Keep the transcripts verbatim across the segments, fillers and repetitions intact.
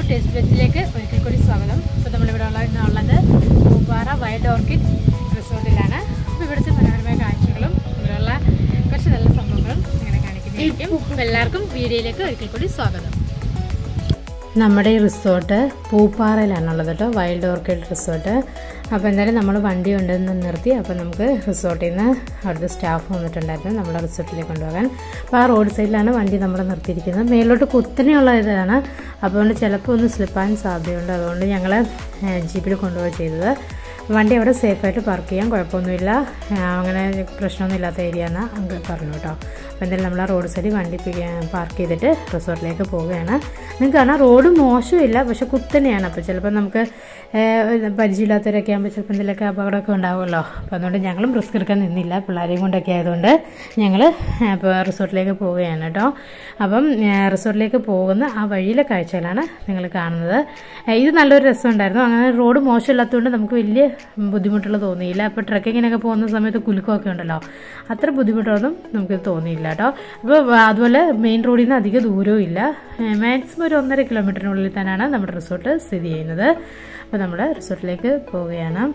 Taste ബെഞ്ചിലേക്ക് ഒരിക്കൽ കൂടി സ്വാഗതം. ഇപ്പോൾ നമ്മളിവിടെ ഉള്ള ഉള്ളത് പൂപ്പാറ വൈൽഡ് ഓർക്കിഡ് റിസോർട്ടിലാണ്. അപ്പോൾ ഇവിടുത്തെ മനോഹരമായ കാഴ്ചകളും ഇവിടെയുള്ള കുറച്ച് നല്ല സംഭവങ്ങളും അങ്ങനെ കാണിക്കുന്നതായിരിക്കും. അപ്പോൾ എല്ലാവർക്കും വീഡിയോയിലേക്ക് ഒരിക്കൽ കൂടി സ്വാഗതം. നമ്മുടെ ഈ റിസോർട്ട് പൂപ്പാറയിലാണുള്ളത് കേട്ടോ, വൈൽഡ് ഓർക്കിഡ് റിസോർട്ട്. അപ്പോൾ എന്തായാലും നമ്മൾ വണ്ടി കൊണ്ടുവന്ന് നിർത്തി. അപ്പോൾ നമുക്ക് റിസോർട്ടിൽ നിന്ന് അവിടുത്തെ സ്റ്റാഫ് വന്നിട്ടുണ്ടായിരുന്നു നമ്മുടെ റിസോർട്ടിലേക്ക് കൊണ്ടുപോകാൻ. അപ്പോൾ ആ റോഡ് സൈഡിലാണ് വണ്ടി നമ്മൾ നിർത്തിയിരിക്കുന്നത്. മേലോട്ട് കുത്തനെയുള്ള ഇതാണ്, അപ്പോൾ അതുകൊണ്ട് ചിലപ്പോൾ ഒന്ന് സ്ലിപ്പാൻ സാധ്യതയുണ്ട്. അതുകൊണ്ട് ഞങ്ങൾ ജീപ്പിൽ കൊണ്ടുപോവുക ചെയ്തത്. വണ്ടി അവിടെ സേഫായിട്ട് പാർക്ക് ചെയ്യാം, കുഴപ്പമൊന്നുമില്ല, അങ്ങനെ പ്രശ്നമൊന്നും ഇല്ലാത്ത ഏരിയ എന്ന് അങ്കിൾ പറഞ്ഞു കേട്ടോ. അപ്പോൾ എന്തായാലും നമ്മൾ ആ റോഡ് സൈഡിൽ വണ്ടി പാർക്ക് ചെയ്തിട്ട് റിസോർട്ടിലേക്ക് പോവുകയാണ്. നിങ്ങൾക്ക് കാണാം റോഡ് മോശമില്ല, പക്ഷെ കുത്തനെയാണ്. അപ്പോൾ ചിലപ്പോൾ നമുക്ക് പരിചയമില്ലാത്തവരൊക്കെ ആകുമ്പോൾ ചിലപ്പോൾ എന്തെങ്കിലുമൊക്കെ അപകടമൊക്കെ ഉണ്ടാവുമല്ലോ. അപ്പോൾ അതുകൊണ്ട് ഞങ്ങളും റിസ്ക് എടുക്കാൻ നിന്നില്ല, പിള്ളേരെയും കൊണ്ടൊക്കെ ആയതുകൊണ്ട് ഞങ്ങൾ ഇപ്പോൾ റിസോർട്ടിലേക്ക് പോവുകയാണ് കേട്ടോ. അപ്പം റിസോർട്ടിലേക്ക് പോകുന്ന ആ വഴിയിലെ കാഴ്ചകളാണ് നിങ്ങൾ കാണുന്നത്. ഇത് നല്ലൊരു രസമുണ്ടായിരുന്നു. അങ്ങനെ റോഡ് മോശമില്ലാത്തതുകൊണ്ട് നമുക്ക് വലിയ ബുദ്ധിമുട്ടുകൾ തോന്നിയില്ല. അപ്പോൾ ട്രക്കിങ്ങിനൊക്കെ പോകുന്ന സമയത്ത് കുലുക്കമൊക്കെ ഉണ്ടല്ലോ, അത്ര ബുദ്ധിമുട്ടൊന്നും നമുക്ക് തോന്നിയില്ല കേട്ടോ. അപ്പോൾ അതുപോലെ മെയിൻ റോഡിൽ നിന്ന് അധികം ദൂരവും ഇല്ല, മാക്സിമം ഒരു ഒന്നര കിലോമീറ്ററിനുള്ളിൽ തന്നെയാണ് നമ്മുടെ റിസോർട്ട് സ്ഥിതി ചെയ്യുന്നത്. അപ്പോൾ നമ്മൾ റിസോർട്ടിലേക്ക് പോവുകയാണ്.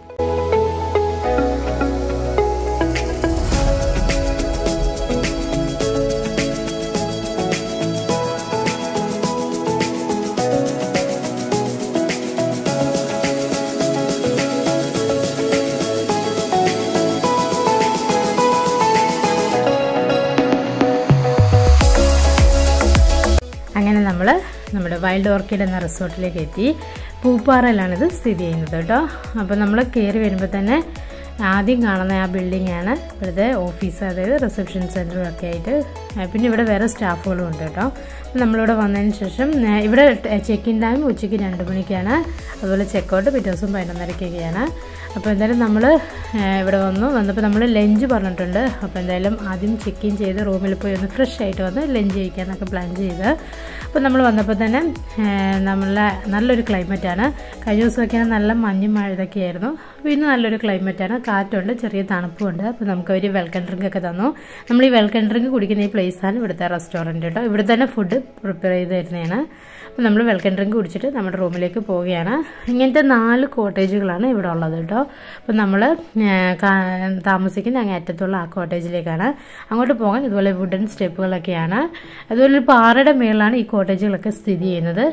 അങ്ങനെ നമ്മൾ നമ്മുടെ വൈൽഡ് ഓർക്കിഡ് എന്ന റിസോർട്ടിലേക്ക് എത്തി. പൂപ്പാറയിലാണിത് സ്ഥിതി ചെയ്യുന്നത് കേട്ടോ. അപ്പോൾ നമ്മൾ കയറി വരുമ്പോൾ തന്നെ ആദ്യം കാണുന്ന ആ ബിൽഡിങ്ങാണ് ഇവിടുത്തെ ഓഫീസ്, അതായത് റിസപ്ഷൻ സെൻറ്ററും ഒക്കെ ആയിട്ട്. പിന്നെ ഇവിടെ വേറെ സ്റ്റാഫുകളും ഉണ്ട് കേട്ടോ. അപ്പോൾ നമ്മളിവിടെ വന്നതിന് ശേഷം ഇവിടെ ചെക്ക് ഇൻ ടൈം ഉച്ചയ്ക്ക് രണ്ട് മണിക്കാണ്, അതുപോലെ ചെക്കൗട്ട് പിറ്റേ ദിവസം പതിനൊന്നരക്കൊക്കെയാണ്. അപ്പോൾ എന്തായാലും നമ്മൾ ഇവിടെ വന്നു വന്നപ്പോൾ നമ്മൾ ലഞ്ച് പറഞ്ഞിട്ടുണ്ട്. അപ്പോൾ എന്തായാലും ആദ്യം ചെക്ക് ഇൻ ചെയ്ത് റൂമിൽ പോയി ഒന്ന് ഫ്രഷ് ആയിട്ട് വന്ന് ലഞ്ച് കഴിക്കാനൊക്കെ പ്ലാൻ ചെയ്ത്. അപ്പോൾ നമ്മൾ വന്നപ്പോൾ തന്നെ നമ്മളെ നല്ലൊരു ക്ലൈമറ്റാണ്. കഴിഞ്ഞ ദിവസമൊക്കെ നല്ല മഞ്ഞും മഴ ഇതൊക്കെയായിരുന്നു. അപ്പോൾ ഇന്ന് നല്ലൊരു ക്ലൈമറ്റാണ്, കാറ്റുണ്ട്, ചെറിയ തണുപ്പുണ്ട്. അപ്പോൾ നമുക്ക് ഒരു വെൽക്കം ഡ്രിങ്ക് ഒക്കെ തന്നു. നമ്മൾ ഈ വെൽക്കം ഡ്രിങ്ക് കുടിക്കുന്ന ഈ പ്ലേസാണ് ഇവിടുത്തെ റെസ്റ്റോറൻറ്റ് കേട്ടോ. ഇവിടെ തന്നെ ഫുഡ് പ്രിപ്പയർ ചെയ്ത് തരുന്നതാണ്. അപ്പോൾ നമ്മൾ വെൽക്കം ഡ്രിങ്ക് കുടിച്ചിട്ട് നമ്മുടെ റൂമിലേക്ക് പോവുകയാണ്. ഇങ്ങനത്തെ നാല് കോട്ടേജുകളാണ് ഇവിടെ ഉള്ളത് കേട്ടോ. അപ്പോൾ നമ്മൾ താമസിക്കുന്ന അങ്ങേ അറ്റത്തുള്ള ആ കോട്ടേജിലേക്കാണ്. അങ്ങോട്ട് പോകാൻ ഇതുപോലെ വുഡൻ സ്റ്റെപ്പുകളൊക്കെയാണ്. അതുപോലെ ഒരു പാറയുടെ മേളിലാണ് ഈ കോട്ടേജുകളൊക്കെ സ്ഥിതി ചെയ്യുന്നത്.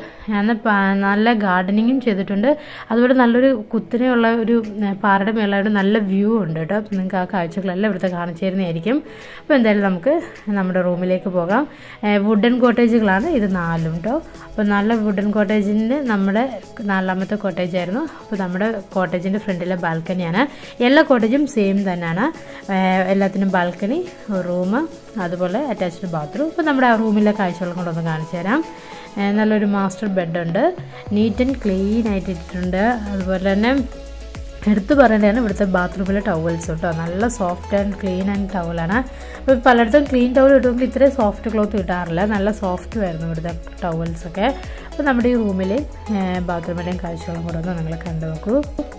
നല്ല ഗാർഡനിങ്ങും ചെയ്തിട്ടുണ്ട്. അതുപോലെ നല്ലൊരു കുത്തനെയുള്ള ഒരു പാറയുടെ മേളായിട്ട് നല്ല വ്യൂ ഉണ്ട് കേട്ടോ. അപ്പോൾ നിങ്ങൾക്ക് ആ കാഴ്ചകളെല്ലാം ഇവിടുത്തെ കാണിച്ചു തരുന്നതായിരിക്കും. അപ്പോൾ എന്തായാലും നമുക്ക് നമ്മുടെ റൂമിലേക്ക് പോകാം. വുഡൻ കോട്ടേജുകളാണ് ഇത് നാലും കേട്ടോ. അപ്പോൾ നല്ല വുഡൻ കോട്ടേജിൻ്റെ നമ്മുടെ നാലാമത്തെ കോട്ടേജ് ആയിരുന്നു. അപ്പോൾ നമ്മുടെ കോട്ടേജിൻ്റെ ഫ്രണ്ടിലെ ബാൽക്കണിയാണ്. എല്ലാ കോട്ടേജും സെയിം തന്നെയാണ്, എല്ലാത്തിനും ബാൽക്കണി, റൂം, അതുപോലെ അറ്റാച്ച്ഡ് ബാത്റൂം. അപ്പോൾ നമ്മുടെ ആ റൂമിലെ കാഴ്ചകളും കൊണ്ടൊന്ന് കാണിച്ചു തരാം. നല്ലൊരു മാസ്റ്റർ ബെഡുണ്ട്, നീറ്റ് ആൻഡ് ക്ലീൻ ആയിട്ട് ഇട്ടിട്ടുണ്ട്. അതുപോലെ തന്നെ എടുത്തു പറയേണ്ടതാണ് ഇവിടുത്തെ ബാത്റൂമിലെ ടവൽസ് കേട്ടോ. നല്ല സോഫ്റ്റ് ആൻഡ് ക്ലീൻ ആൻഡ് ടവലാണ്. അപ്പോൾ പലയിടത്തും ക്ലീൻ ടവൽ കിട്ടുമെങ്കിൽ ഇത്രയും സോഫ്റ്റ് ക്ലോത്ത് കിട്ടാറില്ല, നല്ല സോഫ്റ്റ് ആയിരുന്നു ഇവിടുത്തെ ടവൽസൊക്കെ. അപ്പോൾ നമ്മുടെ ഈ റൂമിൽ ബാത്റൂമിലെയും കാഴ്ചകളും കൂടെ ഒന്ന് നിങ്ങൾ കണ്ടു നോക്കൂ.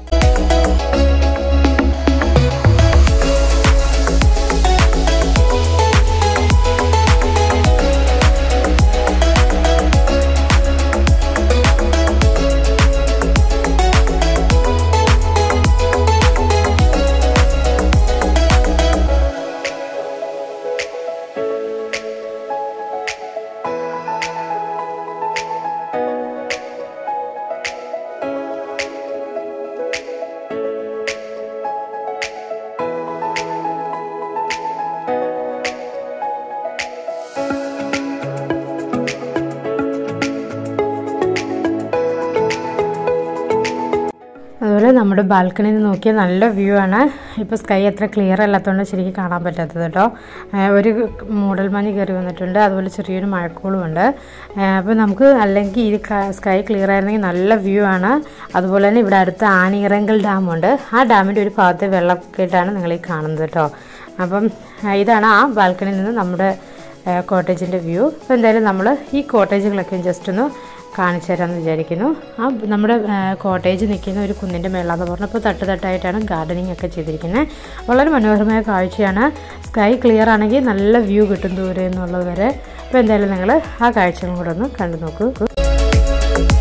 അതുപോലെ നമ്മുടെ ബാൽക്കണിയിൽ നിന്ന് നോക്കിയാൽ നല്ല വ്യൂ ആണ്. ഇപ്പോൾ സ്കൈ അത്ര ക്ലിയർ അല്ലാത്തതുകൊണ്ട് ശരിക്കും കാണാൻ പറ്റാത്തത് കേട്ടോ. ഒരു മൂടൽ മഞ്ഞ് കയറി വന്നിട്ടുണ്ട്, അതുപോലെ ചെറിയൊരു മഴക്കോളും ഉണ്ട്. അപ്പോൾ നമുക്ക് അല്ലെങ്കിൽ ഈ സ്കൈ ക്ലിയർ ആയിരുന്നെങ്കിൽ നല്ല വ്യൂ ആണ്. അതുപോലെ തന്നെ ഇവിടെ അടുത്ത് ആനിയിറങ്കൽ ഡാമുണ്ട്. ആ ഡാമിൻ്റെ ഒരു ഭാഗത്ത് വെള്ളക്കെട്ടാണ് നിങ്ങൾ ഈ കാണുന്നത് കേട്ടോ. അപ്പം ഇതാണ് ആ ബാൽക്കണിയിൽ നിന്ന് നമ്മുടെ കോട്ടേജിൻ്റെ വ്യൂ. അപ്പോൾ എന്തായാലും നമ്മൾ ഈ കോട്ടേജുകളൊക്കെ ജസ്റ്റ് ഒന്ന് കാണിച്ചു തരാമെന്ന് വിചാരിക്കുന്നു. ആ നമ്മുടെ കോട്ടേജ് നിൽക്കുന്ന ഒരു കുന്നിൻ്റെ മേളാന്ന് പറഞ്ഞപ്പോൾ തട്ട് തട്ടായിട്ടാണ് ഗാർഡനിങ് ഒക്കെ ചെയ്തിരിക്കുന്നത്. വളരെ മനോഹരമായ കാഴ്ചയാണ്. സ്കൈ ക്ലിയർ ആണെങ്കിൽ നല്ല വ്യൂ കിട്ടും ദൂരെ എന്നുള്ളത് വരെ. അപ്പോൾ എന്തായാലും നിങ്ങൾ ആ കാഴ്ചകളും കൂടെ ഒന്ന് കണ്ടു നോക്കൂ.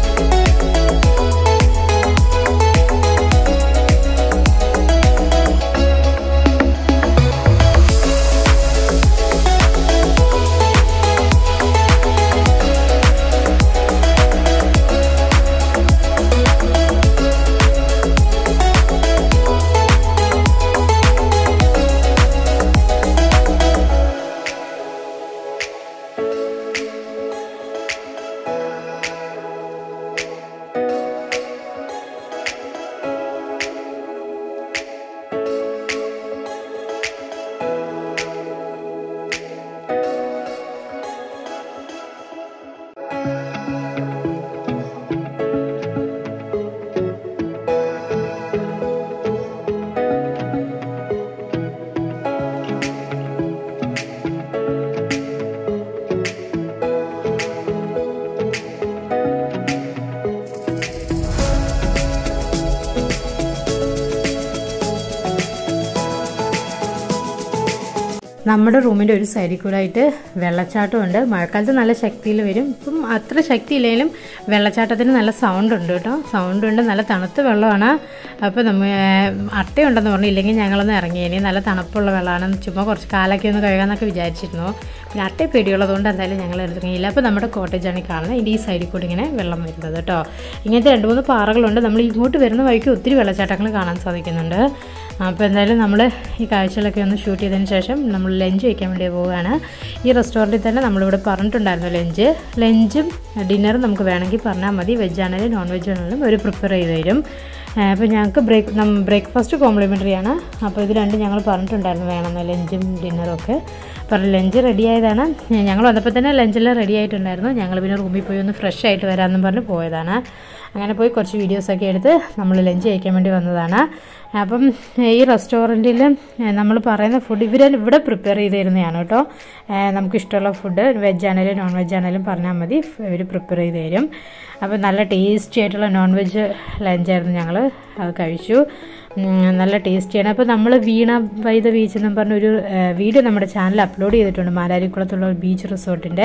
നമ്മുടെ റൂമിൻ്റെ ഒരു സൈഡിൽ കൂടെ ആയിട്ട് വെള്ളച്ചാട്ടമുണ്ട്. മഴക്കാലത്ത് നല്ല ശക്തിയിൽ വരും. ഇപ്പം അത്ര ശക്തി ഇല്ലെങ്കിലും വെള്ളച്ചാട്ടത്തിന് നല്ല സൗണ്ട് ഉണ്ട് കേട്ടോ. സൗണ്ട് ഉണ്ട്, നല്ല തണുത്ത വെള്ളമാണ്. അപ്പോൾ നമ്മൾ അട്ടയുണ്ടെന്ന് പറഞ്ഞു, ഇല്ലെങ്കിൽ ഞങ്ങളൊന്ന് ഇറങ്ങിയേനെ. നല്ല തണുപ്പുള്ള വെള്ളമാണ്, ചുമ്മാ കുറച്ച് കാലൊക്കെ ഒന്ന് കഴുകാമെന്നൊക്കെ വിചാരിച്ചിരുന്നു. പിന്നെ അട്ട പേടിയുള്ളതുകൊണ്ട് എന്തായാലും ഞങ്ങൾ ഇറങ്ങിയില്ല. അപ്പോൾ നമ്മുടെ കോട്ടേജാണ് കാണുന്നത്. ഇതിൻ്റെ ഈ സൈഡിൽ കൂടി ഇങ്ങനെ വെള്ളം വരുന്നത് കേട്ടോ. ഇങ്ങനത്തെ രണ്ട് മൂന്ന് പാറകളുണ്ട്. നമ്മൾ ഇങ്ങോട്ട് വരുന്ന വഴിക്ക് ഒത്തിരി വെള്ളച്ചാട്ടങ്ങൾ കാണാൻ സാധിക്കുന്നുണ്ട്. അപ്പോൾ എന്തായാലും നമ്മൾ ഈ കാഴ്ചകളൊക്കെ ഒന്ന് ഷൂട്ട് ചെയ്തതിന് ശേഷം നമ്മൾ ലഞ്ച് കഴിക്കാൻ വേണ്ടി പോവുകയാണ്. ഈ റെസ്റ്റോറൻറ്റിൽ തന്നെ നമ്മളിവിടെ പറഞ്ഞിട്ടുണ്ടായിരുന്നു ലഞ്ച് ലഞ്ചും ഡിന്നറും നമുക്ക് വേണമെങ്കിൽ പറഞ്ഞാൽ മതി. വെജ് ആണെങ്കിലും നോൺ വെജ് ആണെങ്കിലും അവർ പ്രിപ്പയർ ചെയ്ത് തരും. അപ്പോൾ ഞങ്ങൾക്ക് ബ്രേക്ക് ബ്രേക്ക്ഫാസ്റ്റ് കോംപ്ലിമെൻ്ററി ആണ്. അപ്പോൾ ഇത് രണ്ടും ഞങ്ങൾ പറഞ്ഞിട്ടുണ്ടായിരുന്നു വേണമെന്ന്, ലഞ്ചും ഡിന്നറും ഒക്കെ. അപ്പോൾ ലഞ്ച് റെഡി ആയതാണ്. ഞങ്ങൾ വന്നപ്പോൾ തന്നെ ലഞ്ചെല്ലാം റെഡി ആയിട്ടുണ്ടായിരുന്നു. ഞങ്ങൾ പിന്നെ റൂമിൽ പോയി ഒന്ന് ഫ്രഷ് ആയിട്ട് വരാമെന്നും പറഞ്ഞ് പോയതാണ്. അങ്ങനെ പോയി കുറച്ച് വീഡിയോസൊക്കെ എടുത്ത് നമ്മൾ ലഞ്ച് കഴിക്കാൻ വേണ്ടി വന്നതാണ്. അപ്പം ഈ റെസ്റ്റോറൻറ്റിൽ നമ്മൾ പറയുന്ന ഫുഡ് ഇവർ ഇവിടെ പ്രിപ്പയർ ചെയ്ത് തരുന്നതാണ് കേട്ടോ. നമുക്കിഷ്ടമുള്ള ഫുഡ് വെജ് ആണെങ്കിലും നോൺ വെജ് ആണെങ്കിലും പറഞ്ഞാൽ മതി, ഇവർ പ്രിപ്പയർ ചെയ്ത് തരും. അപ്പോൾ നല്ല ടേസ്റ്റി ആയിട്ടുള്ള നോൺ വെജ് ലഞ്ചായിരുന്നു. ഞങ്ങൾ അത് കഴിച്ചു, നല്ല ടേസ്റ്റിയാണ്. അപ്പോൾ നമ്മൾ വീണ ബൈ ദ ബീച്ച് എന്നും പറഞ്ഞൊരു വീഡിയോ നമ്മുടെ ചാനൽ അപ്ലോഡ് ചെയ്തിട്ടുണ്ട്. മാരാരിക്കുളത്തുള്ള ഒരു ബീച്ച് റിസോർട്ടിൻ്റെ.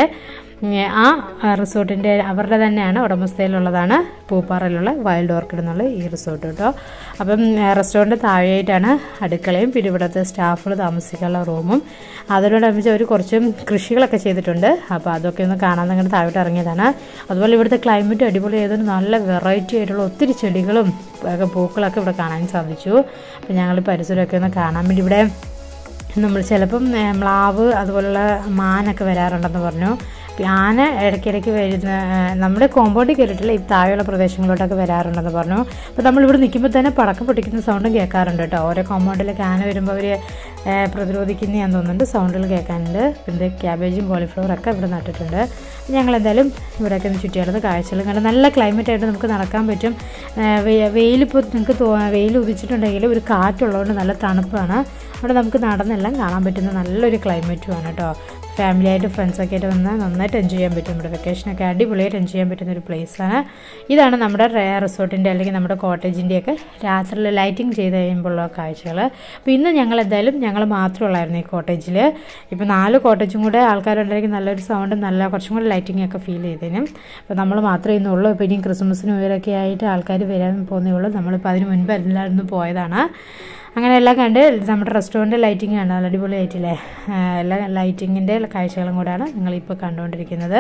ആ റിസോർട്ടിൻ്റെ അവരുടെ തന്നെയാണ് ഉടമസ്ഥയിലുള്ളതാണ് പൂപ്പാറയിലുള്ള വൈൽഡ് ഓർക്കിഡ് എന്നുള്ള ഈ റിസോർട്ട് കേട്ടോ. അപ്പം റെസ്റ്റോറൻറ്റ് താഴെയായിട്ടാണ് അടുക്കളയും പിന്നെ ഇവിടുത്തെ സ്റ്റാഫുകൾ താമസിക്കാനുള്ള റൂമും. അതിനോടനുബന്ധിച്ച് അവർ കുറച്ച് കൃഷികളൊക്കെ ചെയ്തിട്ടുണ്ട്. അപ്പോൾ അതൊക്കെ ഒന്ന് കാണാൻ നിങ്ങളുടെ താഴോട്ട് ഇറങ്ങിയതാണ്. അതുപോലെ ഇവിടുത്തെ ക്ലൈമറ്റ് അടിപൊളി ആയതുകൊണ്ട് നല്ല വെറൈറ്റി ആയിട്ടുള്ള ഒത്തിരി ചെടികളും പൂക്കളൊക്കെ ഇവിടെ കാണാൻ സാധിച്ചു. അപ്പോൾ ഞങ്ങൾ പരിസരമൊക്കെ ഒന്ന് കാണാൻ വേണ്ടി ഇവിടെ നമ്മൾ ചിലപ്പം മ്ലാവ് അതുപോലുള്ള മാനൊക്കെ വരാറുണ്ടെന്ന് പറഞ്ഞു. ആന ഇടയ്ക്കിടയ്ക്ക് വരുന്ന നമ്മുടെ കോമ്പൗണ്ടിൽ കയറിയിട്ടില്ല, ഈ താഴെയുള്ള പ്രദേശങ്ങളിലോട്ടൊക്കെ വരാറുണ്ടെന്ന് പറഞ്ഞു. അപ്പോൾ നമ്മളിവിടെ നിൽക്കുമ്പോൾ തന്നെ പടക്കം പൊട്ടിക്കുന്ന സൗണ്ടും കേൾക്കാറുണ്ട് കേട്ടോ. ഓരോ കോമ്പൗണ്ടിലൊക്കെ ആന വരുമ്പോൾ അവർ പ്രതിരോധിക്കുന്നതാണെന്ന് തോന്നുന്നുണ്ട്, സൗണ്ടുകൾ കേൾക്കാനുണ്ട്. പിന്നെ ക്യാബേജും കോളിഫ്ലവറൊക്കെ ഇവിടെ നട്ടിട്ടുണ്ട്. ഞങ്ങൾ എന്തായാലും ഇവിടെയൊക്കെ ഒന്ന് ചുറ്റിയാടുന്ന കാഴ്ചകളും കണ്ട് നല്ല ക്ലൈമറ്റായിട്ട് നമുക്ക് നടക്കാൻ പറ്റും. വെയിലിപ്പോൾ നിങ്ങൾക്ക് തോ വെയിൽ ഉദിച്ചിട്ടുണ്ടെങ്കിൽ ഒരു കാറ്റുള്ളതുകൊണ്ട് നല്ല തണുപ്പാണ്. അവിടെ നമുക്ക് നടന്നെല്ലാം കാണാൻ പറ്റുന്ന നല്ലൊരു ക്ലൈമറ്റുമാണ് കേട്ടോ. ഫാമിലിയായിട്ട് ഫ്രണ്ട്സൊക്കെ ആയിട്ട് വന്നാൽ നന്നായിട്ട് എൻജോയ് ചെയ്യാൻ പറ്റും. ഇവിടെ വെക്കേഷനൊക്കെ അടിപൊളിയായിട്ട് എൻജോയ് ചെയ്യാൻ പറ്റുന്ന ഒരു പ്ലേസാണ്. ഇതാണ് നമ്മുടെ റിസോർട്ടിൻ്റെ അല്ലെങ്കിൽ നമ്മുടെ കോട്ടേജിൻ്റെയൊക്കെ രാത്രിയിൽ ലൈറ്റിംഗ് ചെയ്ത് കഴിയുമ്പോഴുള്ള കാഴ്ചകൾ. അപ്പോൾ ഇന്ന് ഞങ്ങൾ എന്തായാലും ഞങ്ങൾ മാത്രമുള്ളായിരുന്നു ഈ കോട്ടേജിൽ. ഇപ്പോൾ നാല് കോട്ടേജും കൂടെ ആൾക്കാരുണ്ടായിരിക്കും, നല്ലൊരു സൗണ്ടും നല്ല കുറച്ചും കൂടെ ലൈറ്റിംഗ് ഒക്കെ ഫീൽ ചെയ്തതിനും. അപ്പോൾ നമ്മൾ മാത്രമേ ഇന്നുള്ളൂ. ഇപ്പോൾ ഇനിയും ക്രിസ്മസിന് ന്യൂ ഇയറൊക്കെ ആയിട്ട് ആൾക്കാർ വരാൻ പോകുന്നേ ഉള്ളൂ. നമ്മളിപ്പോൾ അതിന് മുൻപ് എല്ലാവരും പോയതാണ്. അങ്ങനെ എല്ലാം കണ്ട് നമ്മുടെ റെസ്റ്റോറൻറ്റ് ലൈറ്റിംഗ് ആണ്, നല്ല അടിപൊളി ആയിട്ടില്ലേ. എല്ലാ ലൈറ്റിങ്ങിൻ്റെ കാഴ്ചകളും കൂടെയാണ് നിങ്ങളിപ്പോൾ കണ്ടുകൊണ്ടിരിക്കുന്നത്.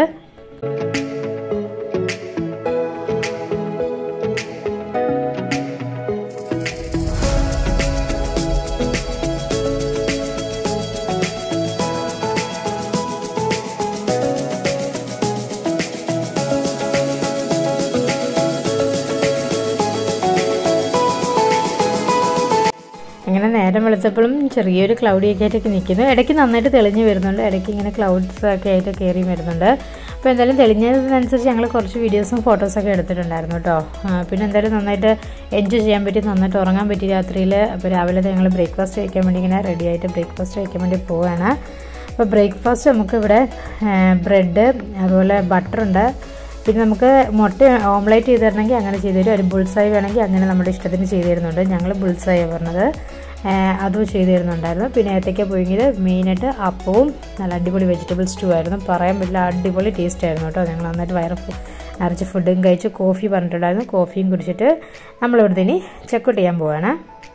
അങ്ങനെ നേരം വെളുത്തപ്പോഴും ചെറിയൊരു ക്ലൗഡിയൊക്കെ ആയിട്ടൊക്കെ നിൽക്കുന്നു. ഇടയ്ക്ക് നന്നായിട്ട് തെളിഞ്ഞ് വരുന്നുണ്ട്, ഇടയ്ക്ക് ഇങ്ങനെ ക്ലൗഡ്സ് ഒക്കെ ആയിട്ട് കയറി വരുന്നുണ്ട്. അപ്പോൾ എന്തായാലും തെളിഞ്ഞതിനനുസരിച്ച് ഞങ്ങൾ കുറച്ച് വീഡിയോസും ഫോട്ടോസൊക്കെ എടുത്തിട്ടുണ്ടായിരുന്നു കേട്ടോ. പിന്നെ എന്തായാലും നന്നായിട്ട് എൻജോയ് ചെയ്യാൻ പറ്റി, നന്നായിട്ട് ഉറങ്ങാൻ പറ്റി രാത്രിയിൽ. അപ്പോൾ രാവിലെ ഞങ്ങൾ ബ്രേക്ക്ഫാസ്റ്റ് കഴിക്കാൻ വേണ്ടി ഇങ്ങനെ റെഡി ആയിട്ട് ബ്രേക്ക്ഫാസ്റ്റ് കഴിക്കാൻ വേണ്ടി പോവുകയാണ്. അപ്പോൾ ബ്രേക്ക്ഫാസ്റ്റ് നമുക്കിവിടെ ബ്രെഡ് അതുപോലെ ബട്ടറുണ്ട്. പിന്നെ നമുക്ക് മുട്ട ഓംലേറ്റ് ചെയ്ത് തരണമെങ്കിൽ അങ്ങനെ ചെയ്ത് തരും. ഒരു ബുൾസായി വേണമെങ്കിൽ അങ്ങനെ നമ്മുടെ ഇഷ്ടത്തിന് ചെയ്ത് തരുന്നുണ്ട്. ഞങ്ങൾ ബുൾസായി പറഞ്ഞത്, അതും ചെയ്ത് തരുന്നുണ്ടായിരുന്നു. പിന്നെ ഏത്തയ്ക്ക പുഴുങ്ങിയത്, മെയിനായിട്ട് അപ്പവും നല്ല അടിപൊളി വെജിറ്റബിൾ സ്റ്റൂ ആയിരുന്നു. പറയാൻ പറ്റില്ല, അടിപൊളി ടേസ്റ്റ് ആയിരുന്നു കേട്ടോ. ഞങ്ങൾ നന്നായിട്ട് വയറ് നിറച്ച് ഫുഡും കഴിച്ച് കോഫി പറഞ്ഞിട്ടുണ്ടായിരുന്നു. കോഫിയും കുടിച്ചിട്ട് നമ്മളിവിടുത്തെ ഇനി ചെക്കൗട്ട് ചെയ്യാൻ പോവാണ്.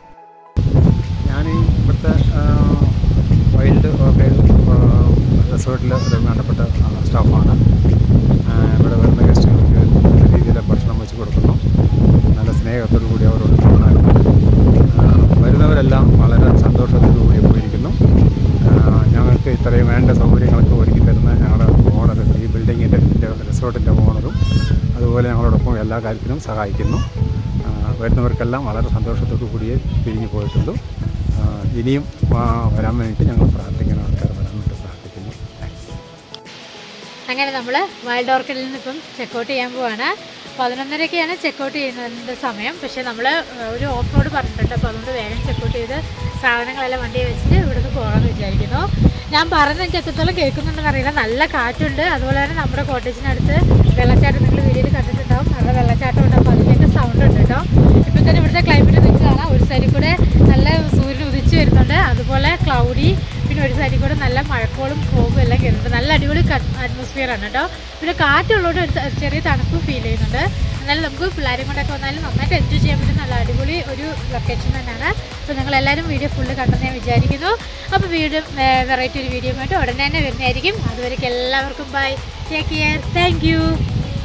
ഞാൻ ഇവിടുത്തെ വൈൽഡ് ഓർക്കിഡ് റിസോർട്ടിൽ ബന്ധപ്പെട്ട സ്റ്റാഫാണ്. ഇവിടെ വരുന്ന ഗസ്റ്റുകൾക്ക് നല്ല രീതിയിൽ ഭക്ഷണം വെച്ച് കൊടുക്കുന്നു. നല്ല സ്നേഹത്തോടു കൂടി അവരോട് കാണാറുണ്ട്. വരുന്നവരെല്ലാം വളരെ സന്തോഷത്തോടു കൂടി പോയിരിക്കുന്നു. ഞങ്ങൾക്ക് ഇത്രയും വേണ്ട സൗകര്യങ്ങളൊക്കെ ഒരുക്കി തരുന്ന ഞങ്ങളുടെ ഓണർ, ഈ ബിൽഡിങ്ങിൻ്റെ റിസോർട്ടിൻ്റെ ഓണറും അതുപോലെ ഞങ്ങളോടൊപ്പം എല്ലാ കാര്യത്തിനും സഹായിക്കുന്നു. വരുന്നവർക്കെല്ലാം വളരെ സന്തോഷത്തോടു കൂടിയേ പിരിഞ്ഞു പോയിട്ടുള്ളൂ. ഇനിയും വരാൻ വേണ്ടിയിട്ട് ഞങ്ങൾ പ്രാർത്ഥിക്കണം, ആൾക്കാർ വരാൻ വേണ്ടി പ്രാർത്ഥിക്കുന്നു. അങ്ങനെ നമ്മൾ വൈൽഡ് ഓർക്കിഡിൽ നിന്ന് ഇപ്പം ചെക്കൗട്ട് ചെയ്യാൻ പോവാണ്. പതിനൊന്നരയ്ക്കാണ് ചെക്കൗട്ട് ചെയ്യുന്നതിൻ്റെ സമയം. പക്ഷേ നമ്മൾ ഒരു ഓഫ് റോഡ് പറഞ്ഞിട്ടുണ്ട്. അപ്പോൾ അതുകൊണ്ട് വേഗം ചെക്കൗട്ട് ചെയ്ത് സാധനങ്ങളെല്ലാം വണ്ടിയിൽ വെച്ചിട്ട് ഇവിടുന്ന് പോകാമെന്ന് വിചാരിക്കുന്നു. ഞാൻ പറയുന്നത് എനിക്ക് എത്രത്തോളം കേൾക്കുന്നുണ്ടെന്ന് അറിയില്ല. നല്ല കാറ്റുണ്ട്. അതുപോലെ തന്നെ നമ്മുടെ കോട്ടേജിനടുത്ത് വെള്ളച്ചാട്ടം നിങ്ങൾ വീഡിയോയിൽ കണ്ടിട്ടുണ്ടാവും. നല്ല വെള്ളച്ചാട്ടം ഉണ്ട്. അപ്പോൾ അതിൻ്റെയൊക്കെ സൗണ്ട് ഉണ്ട് കേട്ടോ. ഇപ്പം തന്നെ ഇവിടുത്തെ ക്ലൈമറ്റ് നിങ്ങൾക്ക് കാണാം. ഒരു സൈഡിൽ കൂടെ നല്ല സൂര്യൻ ഉദിച്ചു വരുന്നുണ്ട്, അതുപോലെ ക്ലൗഡി. പിന്നെ ഒരു സൈഡിൽ കൂടെ നല്ല അറ്റ്മോസ്ഫിയർ ആണ് കേട്ടോ. പിന്നെ കാറ്റുള്ളതുകൊണ്ട് ഒരു ചെറിയ തണുപ്പ് ഫീൽ ചെയ്യുന്നുണ്ട്. എന്നാലും നമുക്ക് പിള്ളേരും കൊണ്ടൊക്കെ വന്നാലും നന്നായിട്ട് എൻജോയ് ചെയ്യാൻ പറ്റുന്ന നല്ല അടിപൊളി ഒരു ലൊക്കേഷൻ തന്നെയാണ്. അപ്പോൾ നിങ്ങളെല്ലാവരും വീഡിയോ ഫുള്ള് കണ്ടെന്ന് ഞാൻ വിചാരിക്കുന്നു. അപ്പോൾ വീണ്ടും വെറൈറ്റി ഒരു വീഡിയോ ആയിട്ട് ഉടനെ തന്നെ വരുന്നതായിരിക്കും. അതുവരേക്കും എല്ലാവർക്കും bye, take care, thank U.